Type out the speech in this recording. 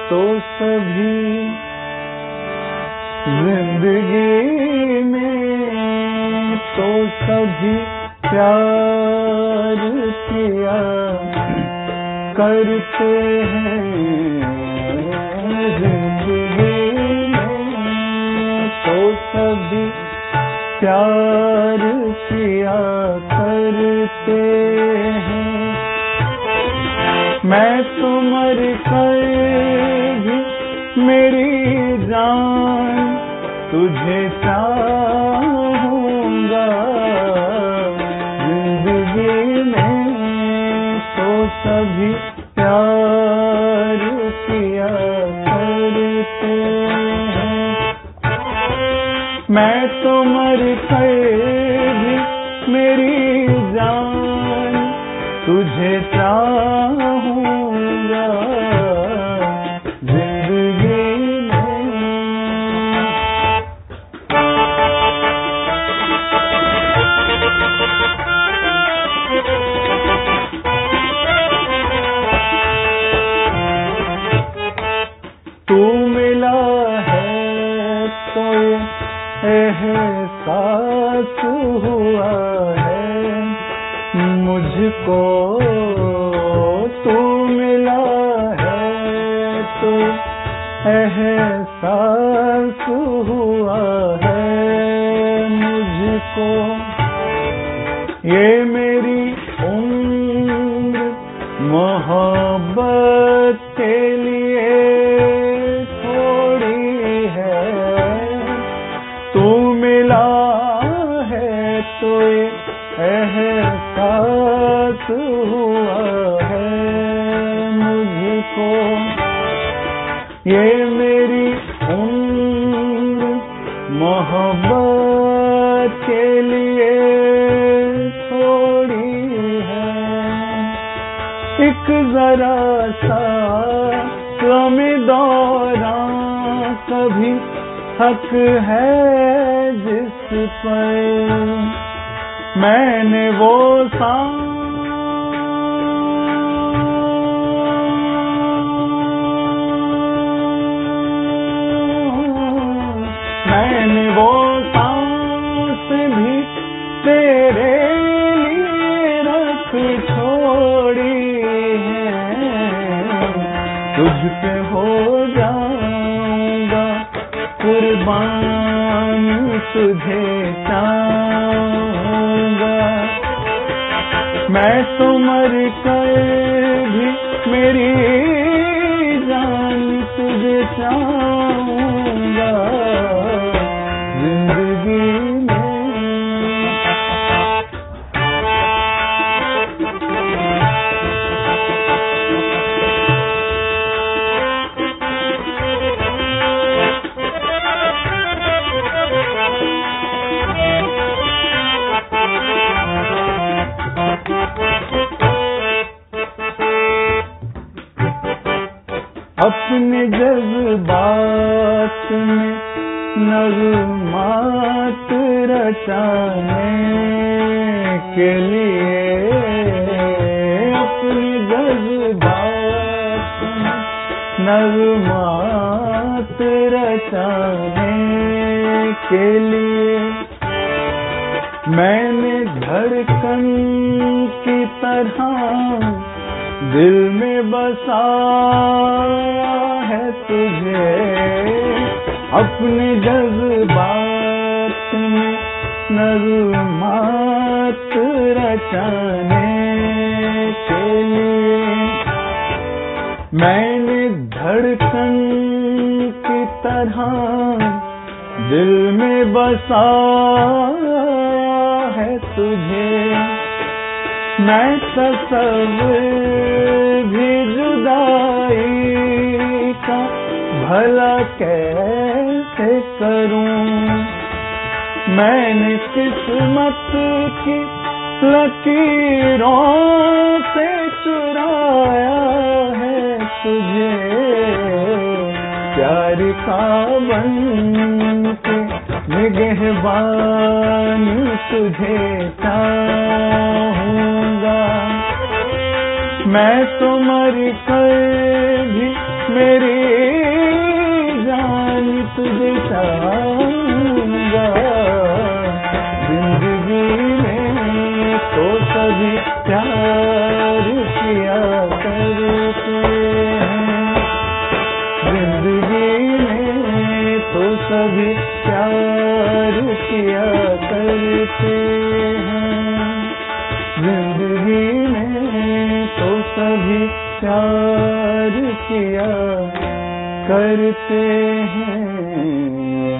तो सभी जिंदगी में तो सभी प्यार किया करते हैं। जिंदगी में तो सभी प्यार किया करते हैं। मैं तो मर कर भी मेरी जान तुझे चाहूंगा। जिंदगी में तो सभी प्यार किया करते हैं। मैं तो मर कर भी मेरी जान तुझे चाहूंगा। जिंदगी तू मिला है तो एहसास हुआ है मुझको। तू मिला है तो एहसास हुआ है मुझको। ये मेरी उम्र मोहब्बत के लिए थोड़ी है। तू मिला है तो एहसास हुआ है मुझको। ये मेरी उम्र मोहब्बत के लिए थोड़ी है। एक जरा सा गमे दौरां कभी हक है जिस पर मैंने वो मैंने वो सांस भी तेरे लिए रख छोड़ी है। तुझ पे हो जाऊंगा कुर्बान तुझे चाहूंगा। मैं तो मर कर भी मेरी जान तुझे चाहूंगा। जिंदगी अपने जज्बात में नगमात रचाने के लिए। अपने जज्बात में नगमात रचाने के लिए मैंने धड़कन की तरह दिल में बसाया है तुझे। अपने जज्बात में नगमात रचाने के लिए मैंने धड़कन की तरह दिल में बसाया है तुझे। मैं तसव्वुर भी जुदाई का भला कैसे करूं। मैंने किस्मत की लकीरों से चुराया है तुझे। प्यार का बनके निगहबान तुझे चाहूंगा। मैं तो मर कर भी मेरी जाऊंगा। जिंदगी में तो सभी प्यार किया करते हैं, जिंदगी में तो सभी प्यार किया करते हैं, जिंदगी में तो सभी प्यार किया करते हैं।